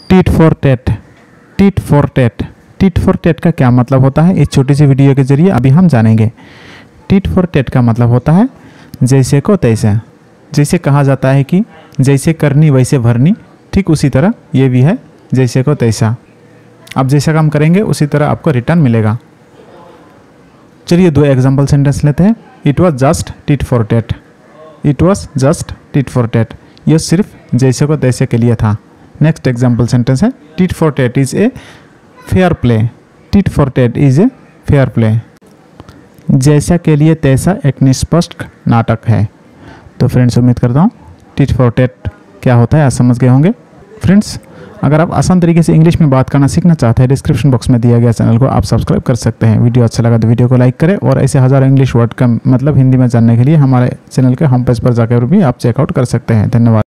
Tit for tat, tit for tat, tit for tat का क्या मतलब होता है, इस छोटी सी वीडियो के जरिए अभी हम जानेंगे। टिट फॉर टैट का मतलब होता है जैसे को तैसे। जैसे कहा जाता है कि जैसे करनी वैसे भरनी, ठीक उसी तरह ये भी है जैसे को तैसा। आप जैसा काम करेंगे उसी तरह आपको रिटर्न मिलेगा। चलिए 2 एग्जाम्पल सेंटेंस लेते हैं। It was just tit for tat, it was just tit for tat, यह सिर्फ जैसे को तैसे के लिए था। नेक्स्ट एग्जाम्पल सेंटेंस है tit for tat is a fair play, tit for tat is a fair play, जैसा के लिए तैसा एक निष्पक्ष नाटक है। तो फ्रेंड्स उम्मीद करता हूँ टिट फॉर टैट क्या होता है आज समझ गए होंगे। फ्रेंड्स अगर आप आसान तरीके से इंग्लिश में बात करना सीखना चाहते हैं, डिस्क्रिप्शन बॉक्स में दिया गया चैनल को आप सब्सक्राइब कर सकते हैं। वीडियो अच्छा लगा तो वीडियो को लाइक करें और ऐसे हज़ारों इंग्लिश वर्ड का मतलब हिंदी में जानने के लिए हमारे चैनल के होम पेज पर जाकर भी आप चेकआउट कर सकते हैं। धन्यवाद।